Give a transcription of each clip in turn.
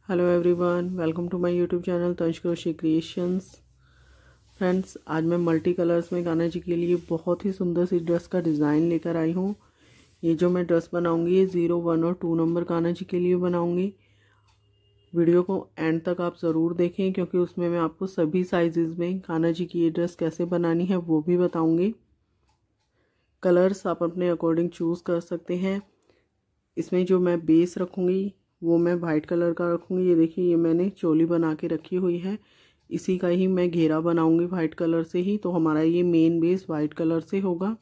Hello everyone, welcome to my YouTube channel Tansh crochet creations. Friends, आज मैं multi colours में कान्हा जी के लिए बहुत ही सुंदर सी ड्रेस का डिज़ाइन लेकर आई हूँ। ये जो मैं ड्रेस बनाऊँगी ये 0, 1 और 2 नंबर कान्हा जी के लिए बनाऊँगी। वीडियो को एंड तक आप ज़रूर देखें क्योंकि उसमें मैं आपको सभी साइजेज़ में कान्हा जी की ये ड्रेस कैसे बनानी है वो भी बताऊँगी। कलर्स आप अपने अकॉर्डिंग चूज़ कर सकते हैं। इसमें जो मैं बेस रखूँगी वो मैं वाइट कलर का रखूँगी। ये देखिए, ये मैंने चोली बना के रखी हुई है, इसी का ही मैं घेरा बनाऊँगी वाइट कलर से ही, तो हमारा ये मेन बेस वाइट कलर से होगा।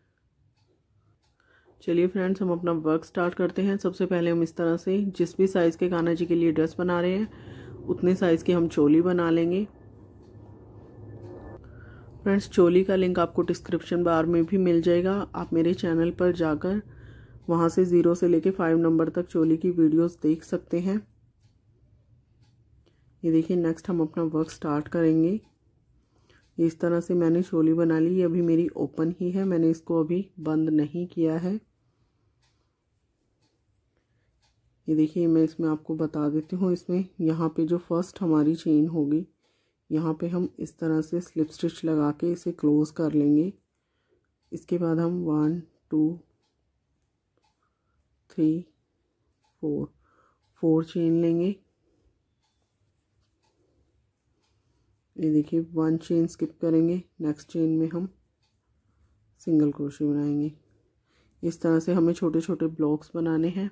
चलिए फ्रेंड्स, हम अपना वर्क स्टार्ट करते हैं। सबसे पहले हम इस तरह से जिस भी साइज़ के कान्हा जी के लिए ड्रेस बना रहे हैं उतने साइज़ की हम चोली बना लेंगे। फ्रेंड्स, चोली का लिंक आपको डिस्क्रिप्शन बार में भी मिल जाएगा। आप मेरे चैनल पर जाकर वहाँ से 0 से लेके 5 नंबर तक चोली की वीडियोस देख सकते हैं। ये देखिए, नेक्स्ट हम अपना वर्क स्टार्ट करेंगे। इस तरह से मैंने चोली बना ली। ये अभी मेरी ओपन ही है, मैंने इसको अभी बंद नहीं किया है। ये देखिए, मैं इसमें आपको बता देती हूँ। इसमें यहाँ पे जो फर्स्ट हमारी चेन होगी, यहाँ पे हम इस तरह से स्लिप स्टिच लगा के इसे क्लोज कर लेंगे। इसके बाद हम 1 2 3 4 चेन लेंगे। ये देखिए, 1 चेन स्किप करेंगे, नेक्स्ट चेन में हम सिंगल क्रोशे बनाएंगे। इस तरह से हमें छोटे छोटे ब्लॉक्स बनाने हैं।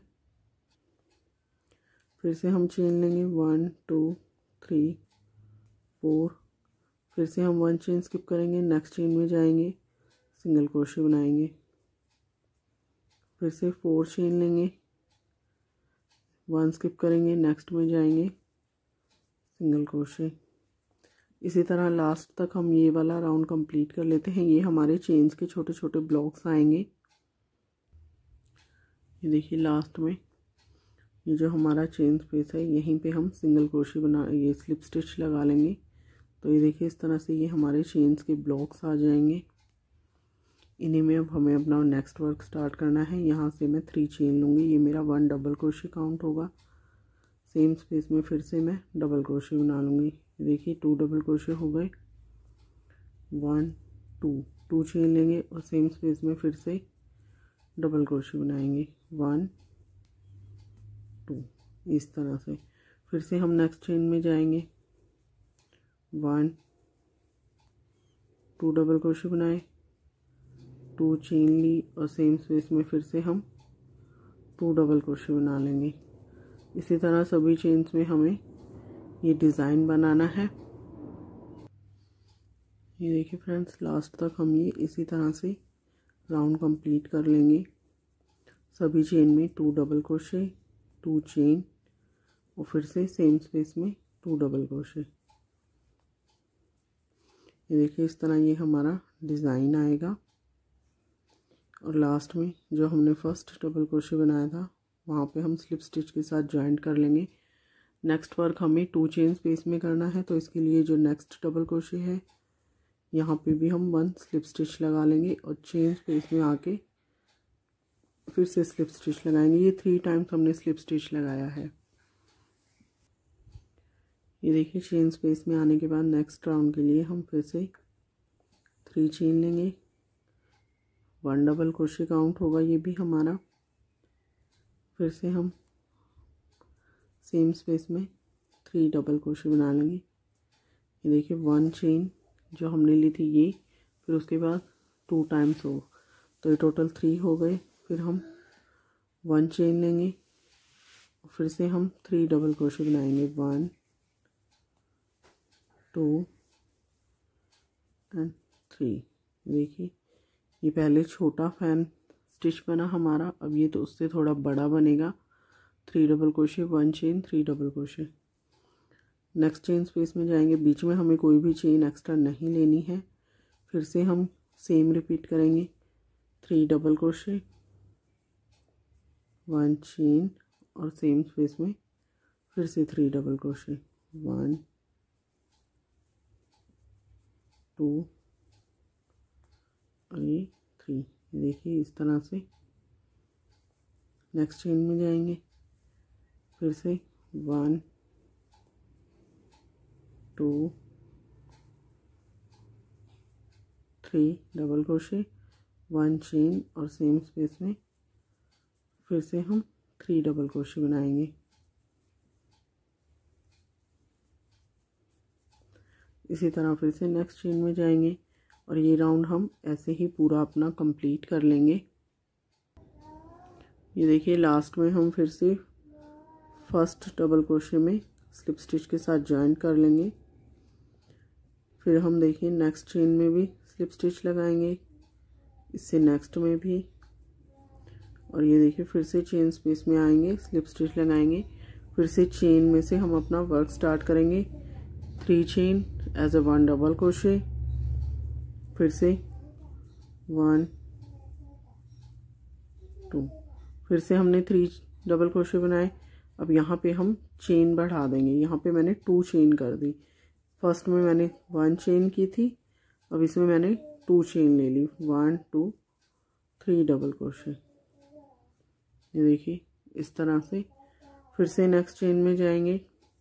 फिर से हम चेन लेंगे 1 2 3 4। फिर से हम 1 चेन स्किप करेंगे, नेक्स्ट चेन में जाएंगे, सिंगल क्रोशे बनाएंगे। फिर से 4 चेन लेंगे, 1 स्किप करेंगे, नेक्स्ट में जाएंगे, सिंगल क्रोशे। इसी तरह लास्ट तक हम ये वाला राउंड कंप्लीट कर लेते हैं। ये हमारे चेन्स के छोटे छोटे ब्लॉक्स आएंगे। ये देखिए, लास्ट में ये जो हमारा चेन स्पेस है यहीं पे हम सिंगल क्रोशे ये स्लिप स्टिच लगा लेंगे। तो ये देखिए, इस तरह से ये हमारे चेन्स के ब्लॉक्स आ जाएंगे। इन्हीं में अब हमें अपना नेक्स्ट वर्क स्टार्ट करना है। यहाँ से मैं 3 चेन लूँगी। ये मेरा 1 डबल क्रोशे काउंट होगा। सेम स्पेस में फिर से मैं डबल क्रोशे बना लूँगी। देखिए, 2 डबल क्रोशे हो गए, 1 2 चेन लेंगे और सेम स्पेस में फिर से डबल क्रोशे बनाएंगे, 1 2। इस तरह से फिर से हम नेक्स्ट चेन में जाएंगे, 1 2 डबल क्रोशे बनाए, 2 चेन ली और सेम स्पेस में फिर से हम 2 डबल क्रोशे बना लेंगे। इसी तरह सभी चेन्स में हमें ये डिज़ाइन बनाना है। ये देखिए फ्रेंड्स, लास्ट तक हम ये इसी तरह से राउंड कंप्लीट कर लेंगे। सभी चेन में 2 डबल क्रोशे, 2 चेन और फिर से सेम स्पेस में 2 डबल क्रोशे। ये देखिए, इस तरह ये हमारा डिज़ाइन आएगा। और लास्ट में जो हमने फर्स्ट डबल क्रोशे बनाया था वहाँ पे हम स्लिप स्टिच के साथ जॉइंट कर लेंगे। नेक्स्ट वर्क हमें 2 चेन स्पेस में करना है, तो इसके लिए जो नेक्स्ट डबल क्रोशे है यहाँ पे भी हम 1 स्लिप स्टिच लगा लेंगे और चेन स्पेस में आके फिर से स्लिप स्टिच लगाएंगे। ये 3 टाइम्स हमने स्लिप स्टिच लगाया है। ये देखिए, चेन स्पेस में आने के बाद नेक्स्ट राउंड के लिए हम फिर से 3 चेन लेंगे, 1 डबल क्रोशे काउंट होगा ये भी हमारा। फिर से हम सेम स्पेस में 3 डबल क्रोशे बना लेंगे। ये देखिए, 1 चेन जो हमने ली थी ये, फिर उसके बाद 2 टाइम्स हो, तो ये टोटल 3 हो गए। फिर हम 1 चेन लेंगे और फिर से हम 3 डबल क्रोशे बनाएंगे, 1 2 एंड 3। देखिए, ये पहले छोटा फैन स्टिच बना हमारा, अब ये तो उससे थोड़ा बड़ा बनेगा। 3 double crochet, 1 chain, 3 double crochet. Next chain space में जाएंगे, बीच में हमें कोई भी चेन एक्स्ट्रा नहीं लेनी है। फिर से हम सेम रिपीट करेंगे, 3 डबल क्रोशे, 1 चेन और सेम स्पेस में फिर से 3 डबल क्रोशे, 1 2 और ये 3। देखिए, इस तरह से नेक्स्ट चेन में जाएंगे, फिर से 1 2 3 डबल क्रोशे, 1 चेन और सेम स्पेस में फिर से हम 3 डबल क्रोशे बनाएंगे। इसी तरह फिर से नेक्स्ट चेन में जाएंगे और ये राउंड हम ऐसे ही पूरा अपना कंप्लीट कर लेंगे। ये देखिए लास्ट में हम फिर से फर्स्ट डबल क्रोशे में स्लिप स्टिच के साथ जॉइन कर लेंगे। फिर हम देखिए नेक्स्ट चेन में भी स्लिप स्टिच लगाएंगे, इससे नेक्स्ट में भी, और ये देखिए फिर से चेन स्पेस में आएंगे, स्लिप स्टिच लगाएंगे, फिर से चेन में से हम अपना वर्क स्टार्ट करेंगे। 3 chain as a 1 double crochet, फिर से 1 2, फिर से हमने 3 डबल क्रोशे बनाए। अब यहाँ पे हम चेन बढ़ा देंगे, यहाँ पे मैंने 2 चेन कर दी। फर्स्ट में मैंने 1 चेन की थी, अब इसमें मैंने 2 चेन ले ली, 1 2 3 डबल क्रोशे। ये देखिए इस तरह से फिर से नेक्स्ट चेन में जाएंगे,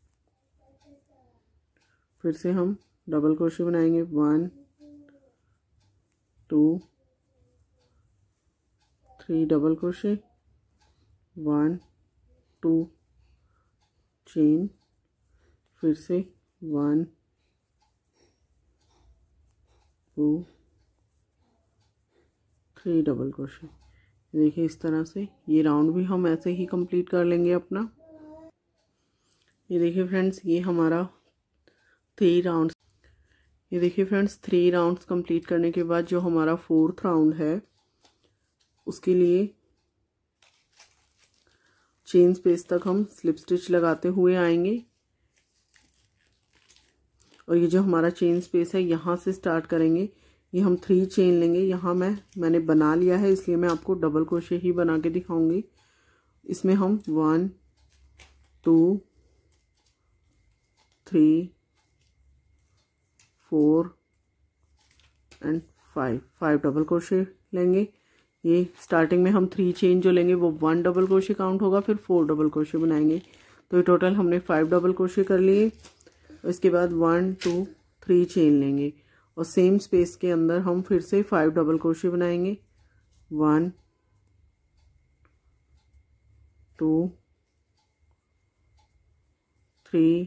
फिर से हम डबल क्रोशे बनाएंगे, 1 2 3 डबल क्रोशे, 1 2 चेन, फिर से 1 2 3 डबल क्रोशे। देखिए इस तरह से ये राउंड भी हम ऐसे ही कंप्लीट कर लेंगे अपना। ये देखिए फ्रेंड्स ये हमारा 3 राउंड्स, ये देखिए फ्रेंड्स 3 राउंड्स कंप्लीट करने के बाद जो हमारा 4th राउंड है उसके लिए चेन स्पेस तक हम स्लिप स्टिच लगाते हुए आएंगे। और ये जो हमारा चेन स्पेस है यहाँ से स्टार्ट करेंगे। ये हम 3 चेन लेंगे, यहाँ मैंने बना लिया है इसलिए मैं आपको डबल क्रोशे ही बना के दिखाऊंगी। इसमें हम 1 2 3 4 एंड 5 डबल क्रोशे लेंगे। ये स्टार्टिंग में हम 3 चेन जो लेंगे वो 1 डबल क्रोशे काउंट होगा, फिर 4 डबल क्रोशे बनाएंगे। तो ये टोटल हमने 5 डबल क्रोशे कर लिए। इसके बाद 1 2 3 चेन लेंगे और सेम स्पेस के अंदर हम फिर से 5 डबल क्रोशे बनाएंगे, 1 2 3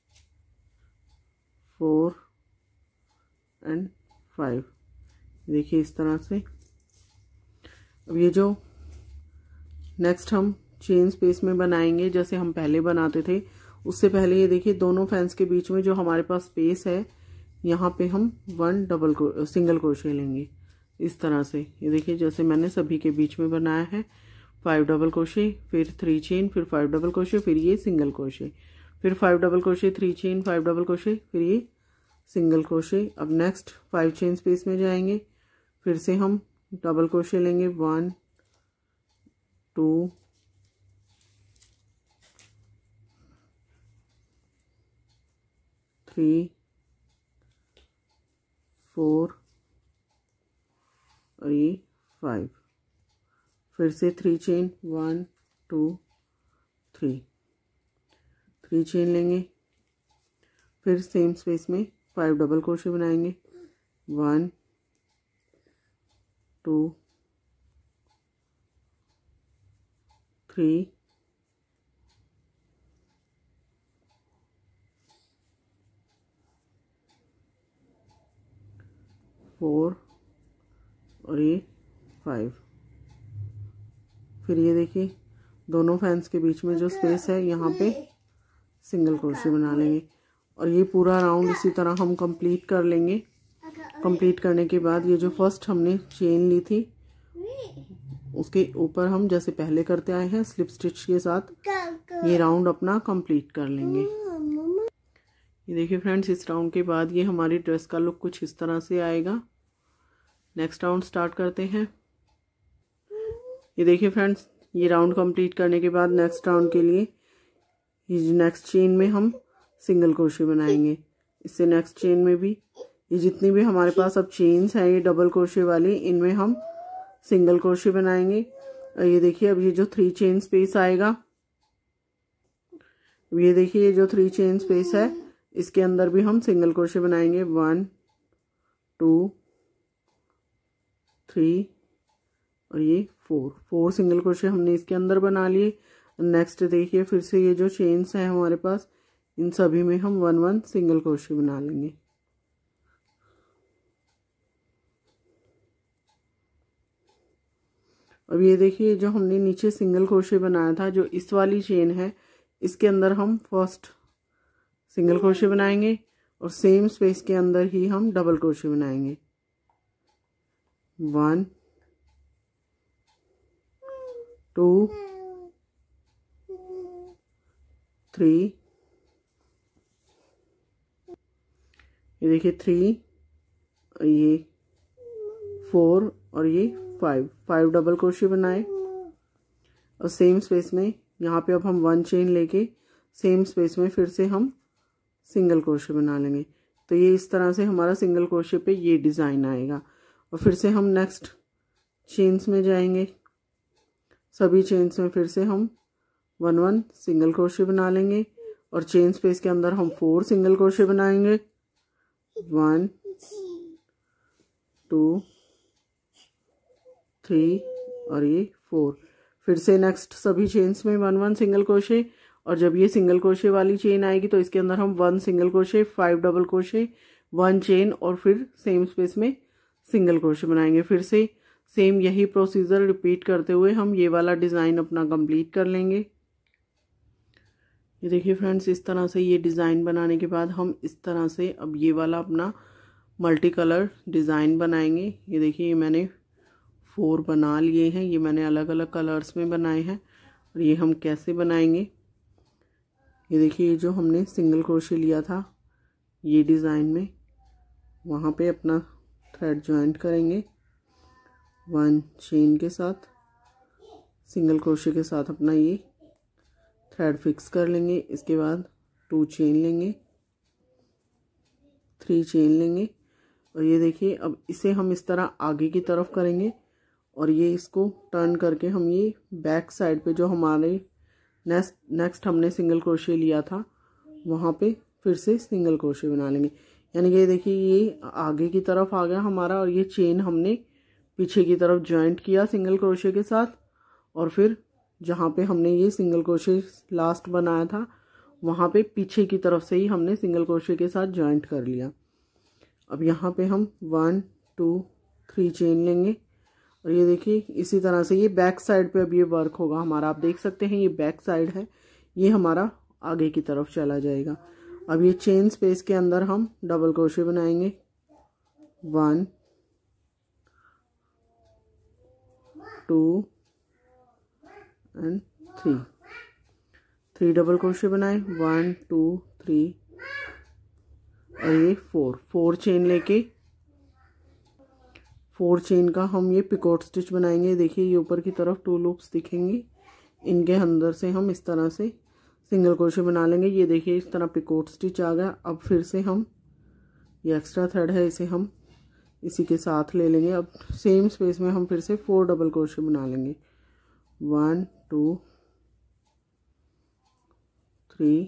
4 एंड 5। देखिए इस तरह से। अब ये जो नेक्स्ट हम चेन स्पेस में बनाएंगे जैसे हम पहले बनाते थे, उससे पहले ये देखिए दोनों फैंस के बीच में जो हमारे पास स्पेस है यहाँ पे हम 1 सिंगल क्रोशे लेंगे इस तरह से। ये देखिए जैसे मैंने सभी के बीच में बनाया है, 5 डबल क्रोशे, फिर 3 चेन, फिर 5 डबल क्रोशे, फिर ये सिंगल क्रोशे, फिर 5 double crochet, 3 chain, 5 double crochet, फिर ये सिंगल क्रोशे। अब नेक्स्ट 5 चेन स्पेस में जाएंगे, फिर से हम डबल क्रोशे लेंगे, 1 2 3 4 और ये 5, फिर से 3 चेन, 1 2 3 चेन लेंगे, फिर सेम स्पेस में 5 डबल क्रोशे बनाएंगे, 1 2 3 4 और ये 5। फिर ये देखिए दोनों फैंस के बीच में जो स्पेस है यहाँ पे सिंगल क्रोशे बना लेंगे और ये पूरा राउंड इसी तरह हम कंप्लीट कर लेंगे। कंप्लीट करने के बाद ये जो फर्स्ट हमने चेन ली थी उसके ऊपर हम जैसे पहले करते आए हैं स्लिप स्टिच के साथ ये राउंड अपना कंप्लीट कर लेंगे। ये देखिए फ्रेंड्स इस राउंड के बाद ये हमारी ड्रेस का लुक कुछ इस तरह से आएगा। नेक्स्ट राउंड स्टार्ट करते हैं। ये देखिए फ्रेंड्स ये राउंड कंप्लीट करने के बाद नेक्स्ट राउंड के लिए ये नेक्स्ट चेन में हम सिंगल क्रोशे बनाएंगे। इससे नेक्स्ट चेन में भी ये जितनी भी हमारे पास अब चेन्स हैं ये डबल क्रोशे वाली, इनमें हम सिंगल क्रोशे बनाएंगे। और ये देखिए अब ये जो 3 चेन स्पेस आएगा, ये देखिए ये जो 3 चेन स्पेस है इसके अंदर भी हम सिंगल क्रोशे बनाएंगे। 1 2 3 और ये 4 सिंगल क्रोशे हमने इसके अंदर बना लिए। नेक्स्ट देखिए फिर से ये जो चेन्स हैं हमारे पास, इन सभी में हम 1 सिंगल क्रोशे बना लेंगे। अब ये देखिए जो हमने नीचे सिंगल क्रोशे बनाया था, जो इस वाली चेन है, इसके अंदर हम फर्स्ट सिंगल क्रोशे बनाएंगे और सेम स्पेस के अंदर ही हम डबल क्रोशे बनाएंगे। 1 2 3, ये देखिए 3 और ये 4 और ये 5 डबल क्रोशे बनाए और सेम स्पेस में यहाँ पे अब हम 1 चेन लेके सेम स्पेस में फिर से हम सिंगल क्रोशे बना लेंगे। तो ये इस तरह से हमारा सिंगल क्रोशे पे ये डिज़ाइन आएगा। और फिर से हम नेक्स्ट चेन्स में जाएंगे। सभी चेन्स में फिर से हम 1 सिंगल क्रोशे बना लेंगे और चेन स्पेस के अंदर हम 4 सिंगल क्रोशे बनाएंगे। 1 2 3 और ये 4। फिर से नेक्स्ट सभी चेन्स में 1 सिंगल क्रोशे और जब ये सिंगल क्रोशे वाली चेन आएगी तो इसके अंदर हम 1 single crochet, 5 double crochet, 1 chain और फिर सेम स्पेस में सिंगल क्रोशे बनाएंगे। फिर से सेम यही प्रोसीजर रिपीट करते हुए हम ये वाला डिज़ाइन अपना कंप्लीट कर लेंगे। ये देखिए फ्रेंड्स, इस तरह से ये डिज़ाइन बनाने के बाद हम इस तरह से अब ये वाला अपना मल्टी कलर डिज़ाइन बनाएंगे। ये देखिए ये मैंने 4 बना लिए हैं, ये मैंने अलग अलग कलर्स में बनाए हैं। और ये हम कैसे बनाएंगे, ये देखिए ये जो हमने सिंगल क्रोशे लिया था ये डिज़ाइन में, वहाँ पे अपना थ्रेड जॉइंट करेंगे 1 चेन के साथ, सिंगल क्रोशे के साथ अपना ये थ्रेड फिक्स कर लेंगे। इसके बाद 2 चेन लेंगे, 3 चेन लेंगे और ये देखिए अब इसे हम इस तरह आगे की तरफ करेंगे और ये इसको टर्न करके हम ये बैक साइड पे जो हमारे नेक्स्ट हमने सिंगल क्रोशे लिया था वहाँ पे फिर से सिंगल क्रोशे बना लेंगे। यानी कि ये देखिए ये आगे की तरफ आ गया हमारा और ये चेन हमने पीछे की तरफ जॉइंट किया सिंगल क्रोशे के साथ और फिर जहाँ पे हमने ये सिंगल क्रोशे लास्ट बनाया था वहाँ पे पीछे की तरफ से ही हमने सिंगल क्रोशे के साथ जॉइंट कर लिया। अब यहाँ पे हम 1 2 3 चेन लेंगे और ये देखिए इसी तरह से ये बैक साइड पे अब ये वर्क होगा हमारा। आप देख सकते हैं ये बैक साइड है, ये हमारा आगे की तरफ चला जाएगा। अब ये चेन स्पेस के अंदर हम डबल क्रोशे बनाएंगे 1 2 एंड 3 डबल क्रोशे बनाए 1 2 3 और ये 4 चेन लेके 4 चेन का हम ये पिकोट स्टिच बनाएंगे। देखिए ये ऊपर की तरफ 2 लूप्स दिखेंगे, इनके अंदर से हम इस तरह से सिंगल क्रोशे बना लेंगे। ये देखिए इस तरह पिकोट स्टिच आ गया। अब फिर से हम ये एक्स्ट्रा थ्रेड है इसे हम इसी के साथ ले लेंगे। अब सेम स्पेस में हम फिर से 4 डबल क्रोशे बना लेंगे 1 2 3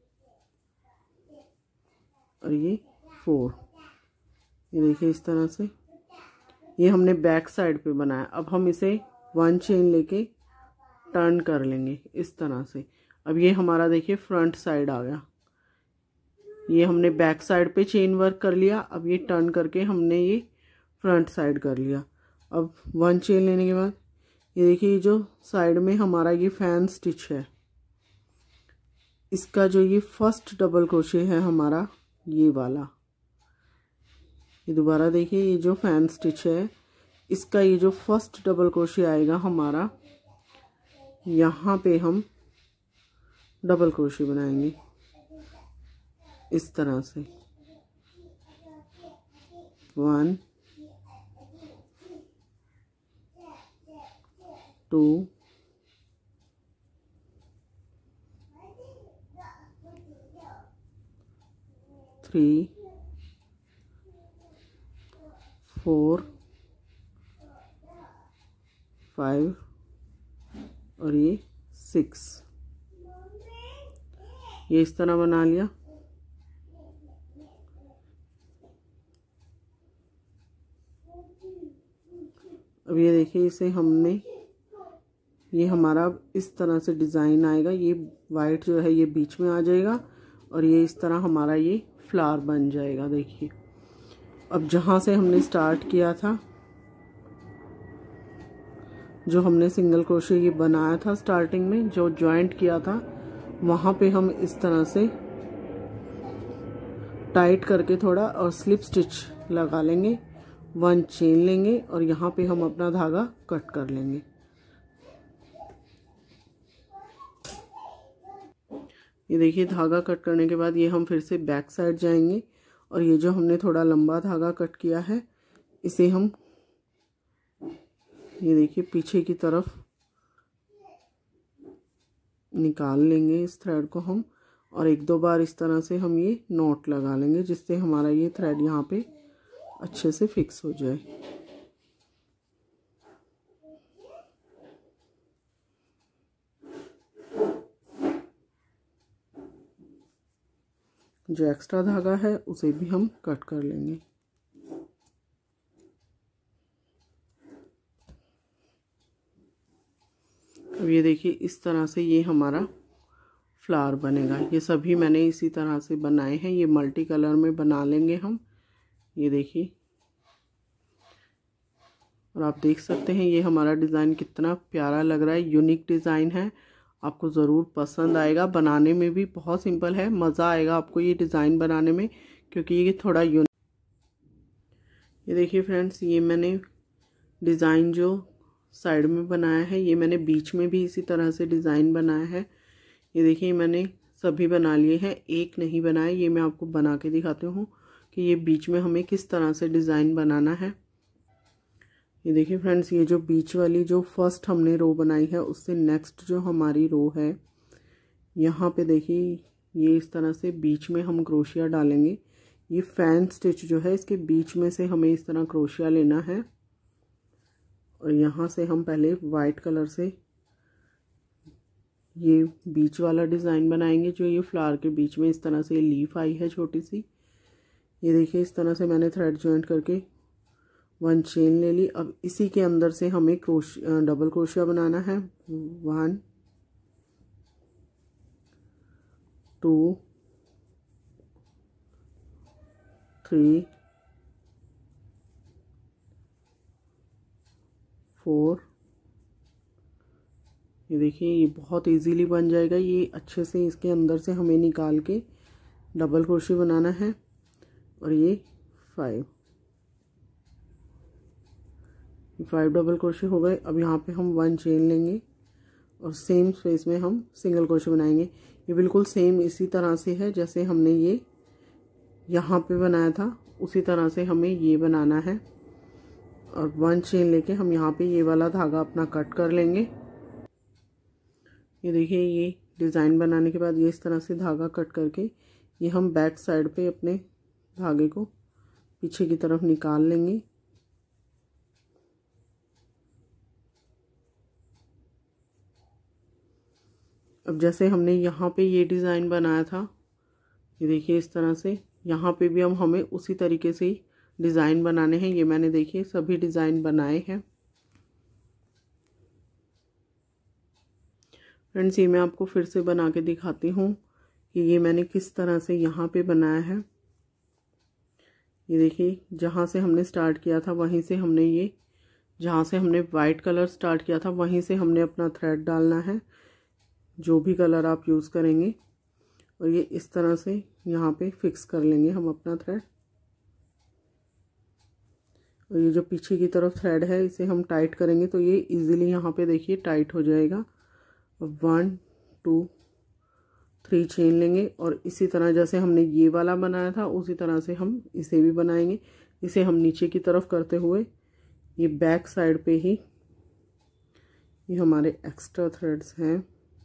और ये 4। ये देखिए इस तरह से ये हमने बैक साइड पे बनाया। अब हम इसे 1 चेन लेके टर्न कर लेंगे इस तरह से। अब ये हमारा देखिए फ्रंट साइड आ गया, ये हमने बैक साइड पे चेन वर्क कर लिया। अब ये टर्न करके हमने ये फ्रंट साइड कर लिया। अब 1 चेन लेने के बाद ये देखिए जो साइड में हमारा ये फैन स्टिच है, इसका जो ये फर्स्ट डबल क्रोशे है हमारा ये वाला, ये दोबारा देखिए ये जो फैन स्टिच है इसका ये जो फर्स्ट डबल क्रोशे आएगा हमारा, यहाँ पे हम डबल क्रोशे बनाएंगे इस तरह से 1 2 3 4 5 और ये 6, ये इस तरह बना लिया। अब ये देखिए इसे हमने, ये हमारा इस तरह से डिज़ाइन आएगा। ये वाइट जो है ये बीच में आ जाएगा और ये इस तरह हमारा ये फ्लावर बन जाएगा। देखिए अब जहाँ से हमने स्टार्ट किया था, जो हमने सिंगल क्रोशे ये बनाया था स्टार्टिंग में, जो जॉइंट किया था, वहाँ पे हम इस तरह से टाइट करके थोड़ा और स्लिप स्टिच लगा लेंगे, 1 चेन लेंगे और यहाँ पे हम अपना धागा कट कर लेंगे। ये देखिए धागा कट करने के बाद ये हम फिर से बैक साइड जाएंगे और ये जो हमने थोड़ा लंबा धागा कट किया है इसे हम, ये देखिए पीछे की तरफ निकाल लेंगे इस थ्रेड को हम, और 1-2 बार इस तरह से हम ये नॉट लगा लेंगे, जिससे हमारा ये थ्रेड यहाँ पे अच्छे से फिक्स हो जाए। जो एक्स्ट्रा धागा है उसे भी हम कट कर लेंगे। अब ये देखिए इस तरह से ये हमारा फ्लावर बनेगा। ये सभी मैंने इसी तरह से बनाए हैं, ये मल्टी कलर में बना लेंगे हम। ये देखिए, और आप देख सकते हैं ये हमारा डिज़ाइन कितना प्यारा लग रहा है, यूनिक डिज़ाइन है। आपको ज़रूर पसंद आएगा, बनाने में भी बहुत सिंपल है, मज़ा आएगा आपको ये डिज़ाइन बनाने में, क्योंकि ये थोड़ा यूनिक। ये देखिए फ्रेंड्स, ये मैंने डिज़ाइन जो साइड में बनाया है, ये मैंने बीच में भी इसी तरह से डिज़ाइन बनाया है। ये देखिए मैंने सभी बना लिए हैं, एक नहीं बनाया। ये मैं आपको बना के दिखाती हूँ कि ये बीच में हमें किस तरह से डिज़ाइन बनाना है। ये देखिए फ्रेंड्स, ये जो बीच वाली जो फर्स्ट हमने रो बनाई है उससे नेक्स्ट जो हमारी रो है, यहाँ पे देखिए ये इस तरह से बीच में हम क्रोशिया डालेंगे। ये फैन स्टिच जो है इसके बीच में से हमें इस तरह क्रोशिया लेना है और यहाँ से हम पहले वाइट कलर से ये बीच वाला डिज़ाइन बनाएंगे। जो ये फ्लावर के बीच में इस तरह से लीफ आई है छोटी सी, ये देखिए इस तरह से मैंने थ्रेड जॉइंट करके 1 चेन ले ली। अब इसी के अंदर से हमें डबल क्रोशिया बनाना है। 1 2 3 4। ये देखिए ये बहुत इजीली बन जाएगा। ये अच्छे से इसके अंदर से हमें निकाल के डबल क्रोशिया बनाना है और ये 5 डबल क्रोशिया हो गए। अब यहाँ पे हम 1 चेन लेंगे और सेम स्पेस में हम सिंगल क्रोशिया बनाएंगे। ये बिल्कुल सेम इसी तरह से है जैसे हमने ये यहाँ पे बनाया था, उसी तरह से हमें ये बनाना है। और 1 चेन लेके हम यहाँ पे ये वाला धागा अपना कट कर लेंगे। ये देखिए ये डिज़ाइन बनाने के बाद ये इस तरह से धागा कट करके ये हम बैक साइड पे अपने धागे को पीछे की तरफ निकाल लेंगे। अब जैसे हमने यहाँ पे ये डिज़ाइन बनाया था, ये देखिए इस तरह से यहाँ पे भी हमें उसी तरीके से ही डिज़ाइन बनाने हैं। ये मैंने देखिए सभी डिज़ाइन बनाए हैं। फ्रेंड्स, ये मैं आपको फिर से बना के दिखाती हूँ कि ये मैंने किस तरह से यहाँ पे बनाया है। ये देखिए जहाँ से हमने स्टार्ट किया था वहीं से हमने ये, जहाँ से हमने वाइट कलर स्टार्ट किया था वहीं से हमने अपना थ्रेड डालना है, जो भी कलर आप यूज़ करेंगे, और ये इस तरह से यहाँ पे फिक्स कर लेंगे हम अपना थ्रेड। और ये जो पीछे की तरफ थ्रेड है इसे हम टाइट करेंगे तो ये इजीली यहाँ पे देखिए टाइट हो जाएगा। 1 2 3 चेन लेंगे और इसी तरह जैसे हमने ये वाला बनाया था उसी तरह से हम इसे भी बनाएंगे। इसे हम नीचे की तरफ करते हुए ये बैक साइड पे ही ये हमारे एक्स्ट्रा थ्रेड्स हैं,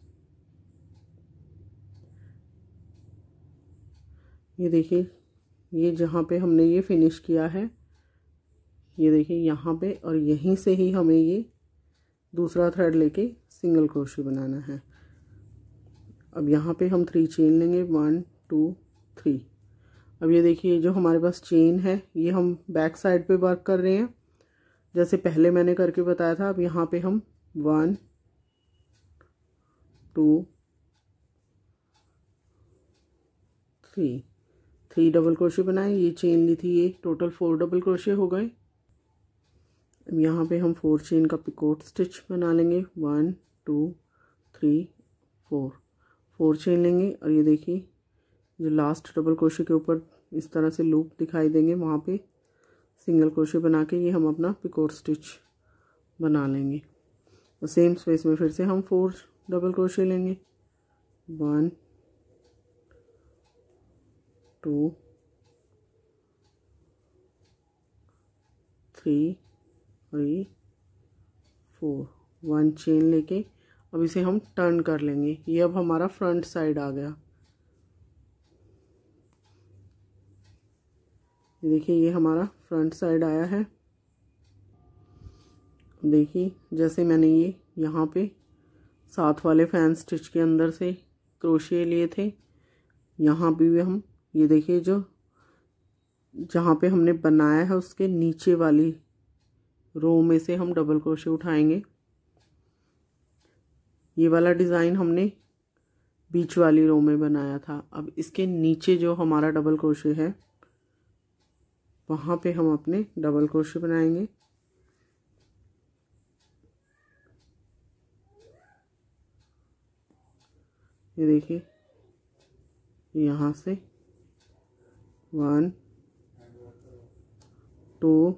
ये देखिए ये जहाँ पे हमने ये फिनिश किया है, ये देखिए यहाँ पे, और यहीं से ही हमें ये दूसरा थ्रेड लेके सिंगल क्रोशिया बनाना है। अब यहाँ पे हम 3 चेन लेंगे, 1 2 3। अब ये देखिए जो हमारे पास चेन है ये हम बैक साइड पे वर्क कर रहे हैं, जैसे पहले मैंने करके बताया था। अब यहाँ पे हम 1 2 3 डबल क्रोशे बनाए, ये चेन ली थी, ये टोटल 4 डबल क्रोशे हो गए। अब यहाँ पे हम 4 चेन का पिकोट स्टिच बना लेंगे। 1 2 3 4 चेन लेंगे और ये देखिए जो लास्ट डबल क्रोशे के ऊपर इस तरह से लूप दिखाई देंगे, वहाँ पे सिंगल क्रोशे बना के ये हम अपना पिकोट स्टिच बना लेंगे। और सेम स्पेस में फिर से हम 4 डबल क्रोशे लेंगे। 1 2 3 4 1 चेन लेके अब इसे हम टर्न कर लेंगे। ये अब हमारा फ्रंट साइड आ गया। देखिए ये हमारा फ्रंट साइड आया है। देखिए जैसे मैंने ये यहाँ पे साथ वाले फैन स्टिच के अंदर से क्रोशिया लिए थे, यहाँ भी हम ये देखिए जो जहाँ पे हमने बनाया है उसके नीचे वाली रो में से हम डबल क्रोशे उठाएंगे। ये वाला डिज़ाइन हमने बीच वाली रो में बनाया था। अब इसके नीचे जो हमारा डबल क्रोशे है वहाँ पे हम अपने डबल क्रोशे बनाएंगे। ये देखिए यहाँ से 1 2,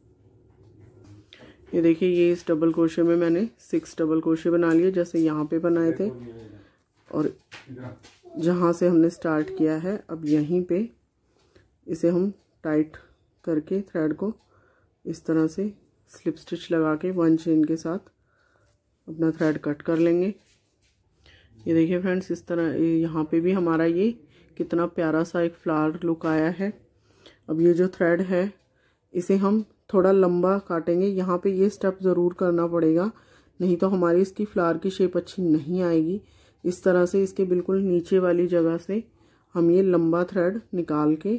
ये देखिए ये इस डबल क्रोशे में मैंने 6 डबल क्रोशे बना लिए जैसे यहाँ पे बनाए थे। और जहाँ से हमने स्टार्ट किया है अब यहीं पे इसे हम टाइट करके थ्रेड को इस तरह से स्लिप स्टिच लगा के 1 चेन के साथ अपना थ्रेड कट कर लेंगे। ये देखिए फ्रेंड्स इस तरह यहाँ पे भी हमारा ये कितना प्यारा सा एक फ्लावर लुक आया है। अब ये जो थ्रेड है इसे हम थोड़ा लंबा काटेंगे। यहाँ पे ये स्टेप ज़रूर करना पड़ेगा, नहीं तो हमारी इसकी फ्लावर की शेप अच्छी नहीं आएगी। इस तरह से इसके बिल्कुल नीचे वाली जगह से हम ये लंबा थ्रेड निकाल के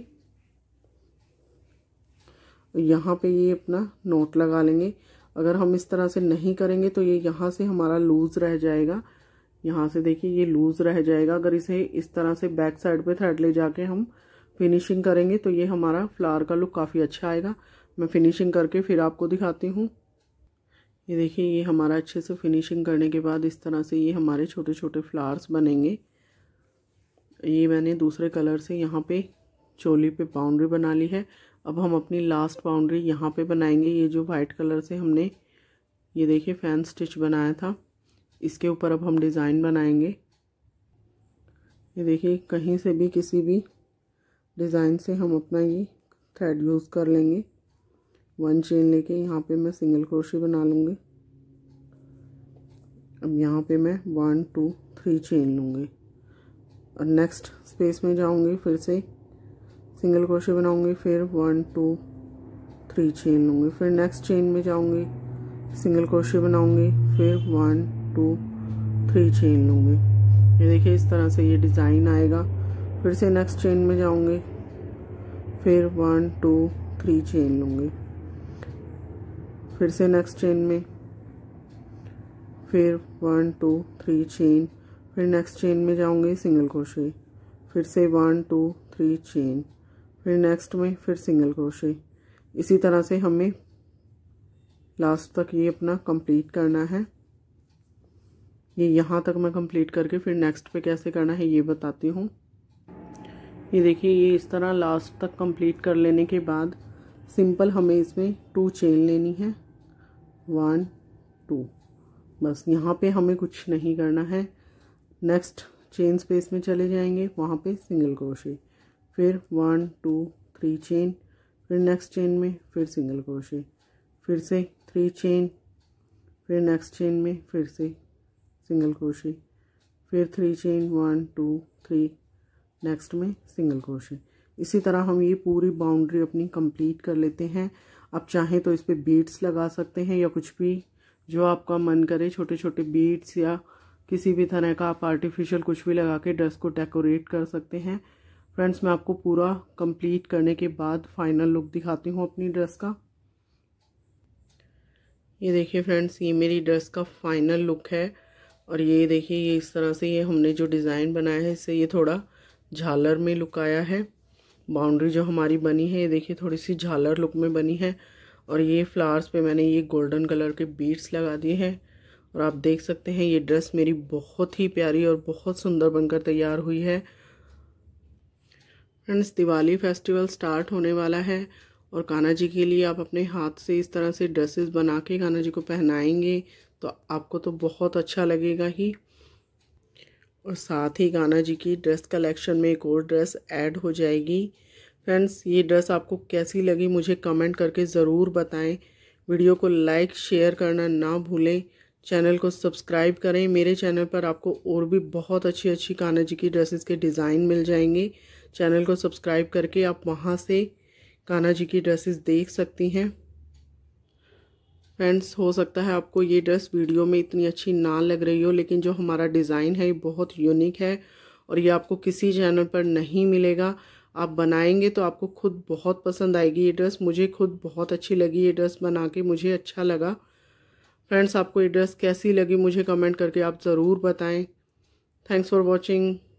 यहाँ पे ये अपना नोट लगा लेंगे। अगर हम इस तरह से नहीं करेंगे तो ये यहाँ से हमारा लूज़ रह जाएगा। यहाँ से देखिए ये लूज़ रह जाएगा। अगर इसे इस तरह से बैक साइड पे थ्रेड ले जाके हम फिनिशिंग करेंगे तो ये हमारा फ्लावर का लुक काफ़ी अच्छा आएगा। मैं फिनिशिंग करके फिर आपको दिखाती हूँ। ये देखिए ये हमारा अच्छे से फिनिशिंग करने के बाद इस तरह से ये हमारे छोटे छोटे फ्लावर्स बनेंगे। ये मैंने दूसरे कलर से यहाँ पे चोली पे बाउंड्री बना ली है। अब हम अपनी लास्ट बाउंड्री यहाँ पे बनाएंगे। ये जो वाइट कलर से हमने ये देखिए फैन स्टिच बनाया था, इसके ऊपर अब हम डिज़ाइन बनाएंगे। ये देखिए कहीं से भी किसी भी डिज़ाइन से हम अपना ये थ्रेड यूज़ कर लेंगे। 1 चेन लेके यहाँ पे मैं सिंगल क्रोशे बना लूँगी। अब यहाँ पे मैं 1 2 3 चेन लूँगी और नेक्स्ट स्पेस में जाऊँगी, फिर से सिंगल क्रोशे बनाऊँगी, फिर 1 2 3 चेन लूँगी, फिर नेक्स्ट चेन में जाऊँगी, सिंगल क्रोशे बनाऊँगी, फिर 1 2 3 चेन लूँगी। ये देखिए इस तरह से ये डिज़ाइन आएगा। फिर से नेक्स्ट चेन में जाऊँगी, फिर 1 2 3 चेन लूँगी, फिर से नेक्स्ट चेन में, फिर 1 2 3 चेन, फिर नेक्स्ट चेन में जाऊँगी सिंगल क्रोशे, फिर से 1 2 3 चेन, फिर नेक्स्ट में फिर सिंगल क्रोशे। इसी तरह से हमें लास्ट तक ये अपना कंप्लीट करना है। ये यहाँ तक मैं कंप्लीट करके फिर नेक्स्ट पे कैसे करना है ये बताती हूँ। ये देखिए ये इस तरह लास्ट तक कंप्लीट कर लेने के बाद सिंपल हमें इसमें 2 चेन लेनी है, 1 2, बस यहाँ पे हमें कुछ नहीं करना है। नेक्स्ट चेन स्पेस में चले जाएंगे, वहाँ पे सिंगल क्रोशे, फिर 1 2 3 चेन, फिर नेक्स्ट चेन में फिर सिंगल क्रोशे, फिर से 3 चेन, फिर नेक्स्ट चेन में फिर से सिंगल क्रोशे, फिर 3 चेन 1 2 3, नेक्स्ट में सिंगल क्रोशे। इसी तरह हम ये पूरी बाउंड्री अपनी कंप्लीट कर लेते हैं। आप चाहें तो इस पर बीड्स लगा सकते हैं या कुछ भी जो आपका मन करे, छोटे छोटे बीड्स या किसी भी तरह का आप आर्टिफिशियल कुछ भी लगा के ड्रेस को डेकोरेट कर सकते हैं। फ्रेंड्स मैं आपको पूरा कंप्लीट करने के बाद फाइनल लुक दिखाती हूँ अपनी ड्रेस का। ये देखिए फ्रेंड्स, ये मेरी ड्रेस का फाइनल लुक है। और ये देखिए, ये इस तरह से ये हमने जो डिज़ाइन बनाया है इससे ये थोड़ा झालर में लुक आया है। बाउंड्री जो हमारी बनी है ये देखिए थोड़ी सी झालर लुक में बनी है। और ये फ्लावर्स पे मैंने ये गोल्डन कलर के बीड्स लगा दिए हैं। और आप देख सकते हैं ये ड्रेस मेरी बहुत ही प्यारी और बहुत सुंदर बनकर तैयार हुई है। फ्रेंड्स, दिवाली फेस्टिवल स्टार्ट होने वाला है और कान्हा जी के लिए आप अपने हाथ से इस तरह से ड्रेसेस बना के कान्हा जी को पहनाएंगे तो आपको तो बहुत अच्छा लगेगा ही। और साथ ही कान्हा जी की ड्रेस कलेक्शन में एक और ड्रेस ऐड हो जाएगी। फ्रेंड्स, ये ड्रेस आपको कैसी लगी मुझे कमेंट करके ज़रूर बताएं। वीडियो को लाइक शेयर करना ना भूलें। चैनल को सब्सक्राइब करें। मेरे चैनल पर आपको और भी बहुत अच्छी अच्छी कान्हा जी की ड्रेसेस के डिज़ाइन मिल जाएंगे। चैनल को सब्सक्राइब करके आप वहाँ से कान्हा जी की ड्रेसेस देख सकती हैं। फ्रेंड्स, हो सकता है आपको ये ड्रेस वीडियो में इतनी अच्छी ना लग रही हो, लेकिन जो हमारा डिज़ाइन है ये बहुत यूनिक है और ये आपको किसी चैनल पर नहीं मिलेगा। आप बनाएंगे तो आपको खुद बहुत पसंद आएगी ये ड्रेस। मुझे खुद बहुत अच्छी लगी ये ड्रेस बना के, मुझे अच्छा लगा। फ्रेंड्स, आपको ये ड्रेस कैसी लगी मुझे कमेंट करके आप ज़रूर बताएं। Thanks for watching.